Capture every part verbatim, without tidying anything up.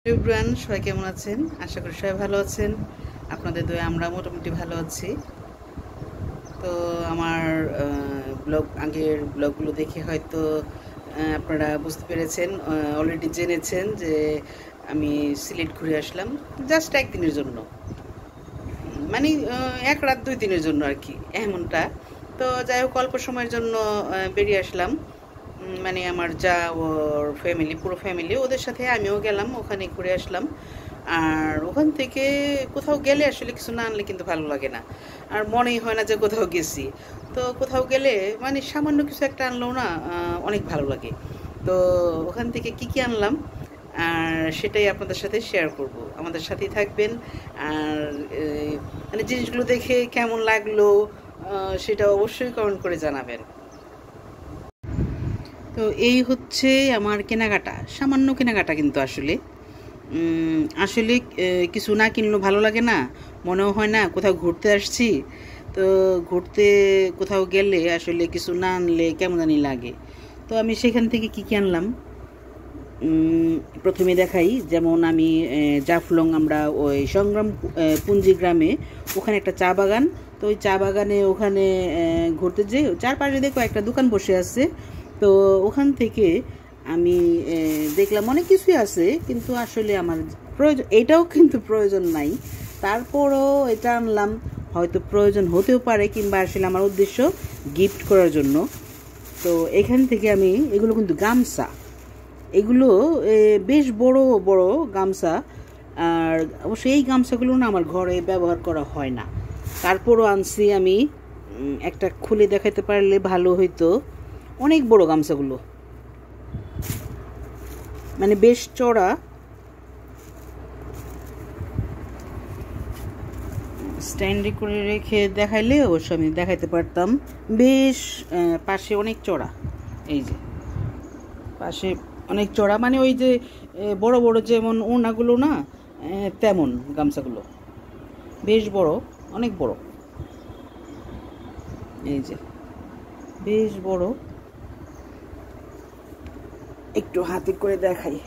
Everyone, সবাই কেমন আছেন? আশা করি সবাই ভালো আছেন। আপনাদের দয়ে আমরা মোটামুটি ভালো আছি। তো আমার ব্লগ আগের ব্লগগুলো দেখে হয়তো আপনারা বুঝতে পেরেছেন, অলরেডি জেনেছেন যে আমি সিলেট ঘুরে আসলাম জাস্ট একদিনের জন্য, মানে এক রাত দুই দিনের জন্য আর কি, এমনটা। তো যাই হোক, অল্প সময়ের জন্য বেরিয়ে আসলাম, মানে আমার যা ওর ফ্যামিলি, পুরো ফ্যামিলি, ওদের সাথে আমিও গেলাম, ওখানে ঘুরে আসলাম। আর ওখান থেকে কোথাও গেলে আসলে কিছু না আনলে কিন্তু ভালো লাগে না, আর মনেই হয় না যে কোথাও গেছি। তো কোথাও গেলে মানে সামান্য কিছু একটা আনলেও না অনেক ভালো লাগে। তো ওখান থেকে কি কি আনলাম আর সেটাই আপনাদের সাথে শেয়ার করব, আমাদের সাথেই থাকবেন। আর মানে জিনিসগুলো দেখে কেমন লাগলো সেটা অবশ্যই কমেন্ট করে জানাবেন। তো এই হচ্ছে আমার কেনাকাটা, সামান্য কেনাকাটা, কিন্তু আসলে আসলে কিছু না কিনলেও ভালো লাগে না, মনেও হয় না কোথাও ঘুরতে আসছি। তো ঘুরতে কোথাও গেলে আসলে কিছু না আনলে কেমন জানি লাগে। তো আমি সেখান থেকে কী কী আনলাম প্রথমে দেখাই। যেমন আমি জাফলং, আমরা ওই সংগ্রাম পুঞ্জি গ্রামে, ওখানে একটা চা বাগান। তো ওই চা বাগানে ওখানে ঘুরতে যে চারপাশে দেখো একটা দোকান বসে আছে। তো ওখান থেকে আমি দেখলাম অনেক কিছুই আছে, কিন্তু আসলে আমার প্রয়োজন, এটাও কিন্তু প্রয়োজন নাই, তারপরও এটা আনলাম। হয়তো প্রয়োজন হতেও পারে, কিংবা আসলে আমার উদ্দেশ্য গিফট করার জন্য। তো এখান থেকে আমি, এগুলো কিন্তু গামছা, এগুলো বেশ বড় বড় গামছা। আর অবশ্যই এই গামছাগুলো না আমার ঘরে ব্যবহার করা হয় না, তারপরও আনছি আমি। একটা খুলে দেখাতে পারলে ভালো হইতো। অনেক বড় গামছাগুলো, মানে বেশ চড়া। স্ট্যান্ডে করে রেখে দেখাইলে অবশ্য আমি দেখাইতে পারতাম। বেশ পাশে অনেক চড়া, এই যে পাশে অনেক চড়া, মানে ওই যে বড় বড় যেমন ওড়নাগুলো না, তেমন গামছাগুলো বেশ বড়, অনেক বড়, এই যে বেশ বড়। একটু হাতে করে দেখাই,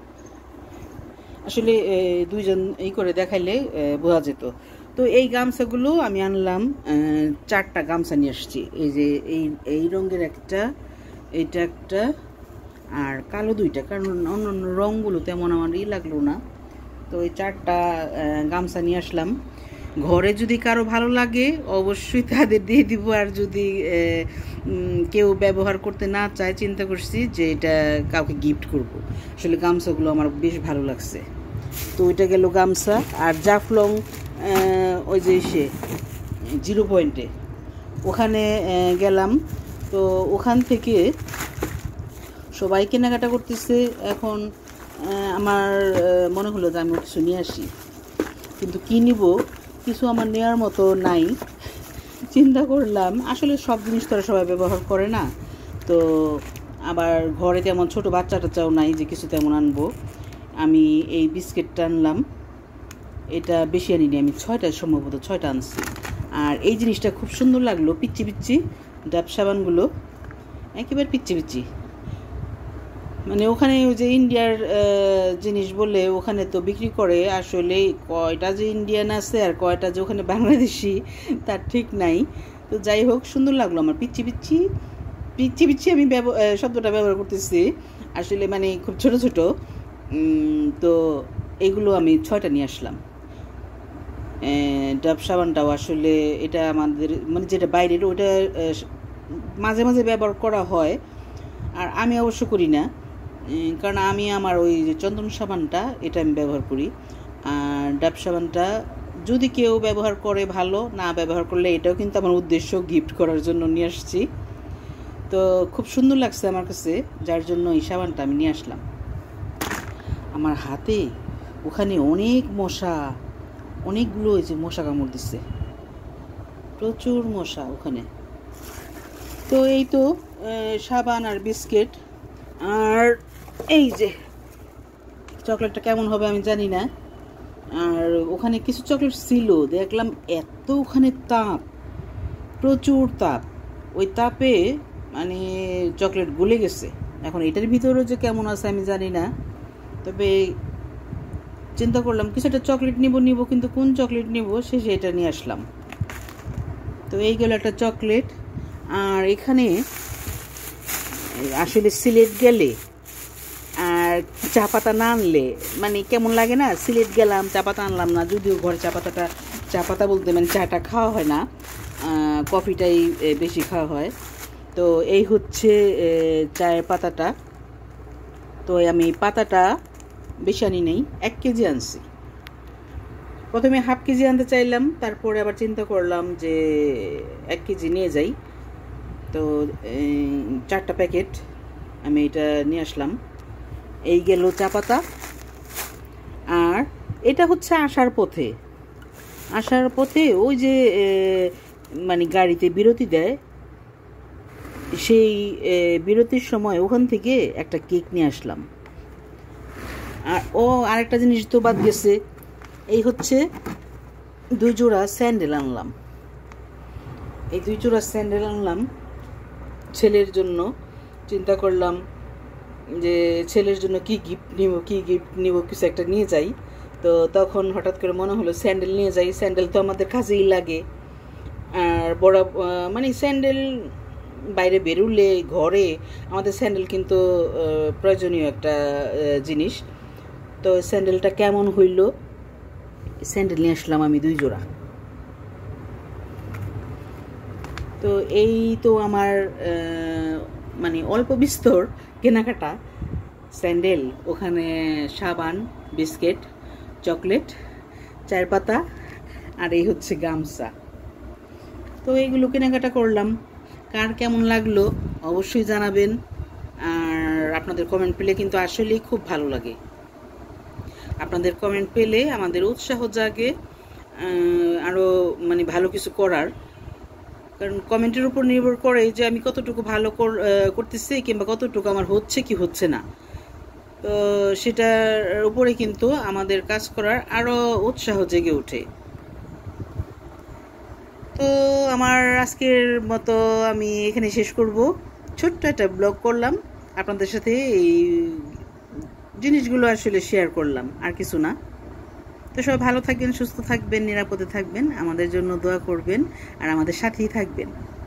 আসলে দুইজন এই করে দেখাইলে বোঝা যেত। তো এই গামছাগুলো আমি আনলাম, চারটা গামছা নিয়ে আসছি। এই যে এই এই রঙের একটা, এইটা একটা, আর কালো দুইটা, কারণ অন্য অন্য রঙগুলো তেমন আমার ই লাগলো না। তো এই চারটা গামছা নিয়ে আসলাম। ঘরে যদি কারো ভালো লাগে অবশ্যই তাদের দিয়ে দিব, আর যদি কেউ ব্যবহার করতে না চায়, চিন্তা করছি যে এটা কাউকে গিফট করব। আসলে গামছাগুলো আমার বেশ ভালো লাগছে। তো ওইটা গেল গামছা। আর জাফলং ওই যে সে জিরো পয়েন্টে ওখানে গেলাম। তো ওখান থেকে সবাই কেনাকাটা করতেছে। এখন আমার মনে হলো যে আমি কিছু নিয়ে আসি, কিন্তু কী নিব, কিছু আমার নেওয়ার মতো নাই। চিন্তা করলাম আসলে সব জিনিস তো সবাই ব্যবহার করে না, তো আবার ঘরে তেমন ছোট বাচ্চা টাচ্চাও নাই যে কিছু তেমন আনবো। আমি এই বিস্কিটটা আনলাম, এটা বেশি আনিনি, আমি ছয়টা সম্ভবত ছয়টা আনছি। আর এই জিনিসটা খুব সুন্দর লাগলো, পিচ্চি পিচ্চি ডাব সাবানগুলো, একেবারে পিচ্চি পিচ্চি। মানে ওখানে ওই যে ইন্ডিয়ার জিনিস বলে ওখানে তো বিক্রি করে, আসলে কয়টা যে ইন্ডিয়ান আছে আর কয়টা যে ওখানে বাংলাদেশি তার ঠিক নাই। তো যাই হোক, সুন্দর লাগলো আমার। পিচ্চি পিচ্চি পিচ্চি পিচ্চি আমি শব্দটা ব্যবহার করতেছি, আসলে মানে খুব ছোট ছোট। তো এগুলো আমি ছয়টা নিয়ে আসলাম। ডাব সাবানটাও আসলে এটা আমাদের মানে যেটা বাইরের, ওটা মাঝে মাঝে ব্যবহার করা হয়, আর আমি অবশ্য করি না, কারণ আমি আমার ওই যে চন্দন সাবানটা এটা আমি ব্যবহার করি। আর ডাব সাবানটা যদি কেউ ব্যবহার করে ভালো, না ব্যবহার করলে এটাও কিন্তু আমার উদ্দেশ্য গিফট করার জন্য নিয়ে আসছি। তো খুব সুন্দর লাগছে আমার কাছে, যার জন্য এই সাবানটা আমি নিয়ে আসলাম। আমার হাতে ওখানে অনেক মশা, অনেকগুলো হয়েছে, মশা কামড় দিচ্ছে, প্রচুর মশা ওখানে। তো এই তো সাবান আর বিস্কিট, আর এই যে চকলেটটা কেমন হবে আমি জানি না। আর ওখানে কিছু চকলেট ছিল, দেখলাম এত ওখানে তাপ, প্রচুর তাপ, ওই তাপে মানে চকলেট গলে গেছে। এখন এটার ভিতরেও যে কেমন আছে আমি জানি না, তবে চিন্তা করলাম কিছু একটা চকলেট নিব নিব কিন্তু কোন চকলেট নিব শেষে এটা নিয়ে আসলাম। তো এই গেল একটা চকলেট। আর এখানে আসলে সিলেট গেলে আর চা পাতা না আনলে মানে কেমন লাগে না, সিলেট গেলাম চা পাতা আনলাম না, যদিও ঘরে চা পাতাটা চা পাতা বলতে মানে চাটা খাওয়া হয় না, কফিটাই বেশি খাওয়া হয়। তো এই হচ্ছে চায়ের পাতাটা। তো আমি পাতাটা বেশি আনি নেই, এক কেজি আনছি। প্রথমে হাফ কেজি আনতে চাইলাম, তারপরে আবার চিন্তা করলাম যে এক কেজি নিয়ে যাই। তো চারটা প্যাকেট আমি এটা নিয়ে আসলাম। এই গেল চা পাতা। আর এটা হচ্ছে আসার পথে আসার পথে ওই যে মানে গাড়িতে বিরতি দেয়, সেই বিরতির সময় ওখান থেকে একটা কেক নিয়ে আসলাম। আর ও আরেকটা জিনিস তো বাদ গেছে, এই হচ্ছে দুই জোড়া স্যান্ডেল আনলাম। এই দুই জোড়া স্যান্ডেল আনলাম ছেলের জন্য। চিন্তা করলাম যে ছেলের জন্য কি গিফট নিব কি গিফট নিব কিছু একটা নিয়ে যাই। তো তখন হঠাৎ করে মনে হলো স্যান্ডেল নিয়ে যাই, স্যান্ডেল তো আমাদের কাছেই লাগে। আর বড় মানে স্যান্ডেল বাইরে বেরোলে ঘরে আমাদের স্যান্ডেল কিন্তু প্রয়োজনীয় একটা জিনিস। তো স্যান্ডেলটা কেমন হইল, স্যান্ডেল নিয়ে আসলাম আমি দুই জোড়া। তো এই তো আমার মানে অল্প বিস্তর কেনাকাটা। স্যান্ডেল, ওখানে সাবান, বিস্কিট, চকলেট, চায়ের পাতা, আর এই হচ্ছে গামছা। তো এইগুলো কেনাকাটা করলাম। কার কেমন লাগলো অবশ্যই জানাবেন। আর আপনাদের কমেন্ট পেলে কিন্তু আসলেই খুব ভালো লাগে। আপনাদের কমেন্ট পেলে আমাদের উৎসাহ জাগে আরও মানে ভালো কিছু করার। কারণ কমেন্টের উপর নির্ভর করে যে আমি কতটুকু ভালো করতেছি কিংবা কতটুকু আমার হচ্ছে কি হচ্ছে না। তো সেটার উপরে কিন্তু আমাদের কাজ করার আরও উৎসাহ জেগে ওঠে। তো আমার আজকের মতো আমি এখানে শেষ করব। ছোট্ট একটা ব্লগ করলাম আপনাদের সাথে, এই জিনিসগুলো আসলে শেয়ার করলাম, আর কিছু না। তো সবাই ভালো থাকবেন, সুস্থ থাকবেন, নিরাপদে থাকবেন, আমাদের জন্য দোয়া করবেন আর আমাদের সাথেই থাকবেন।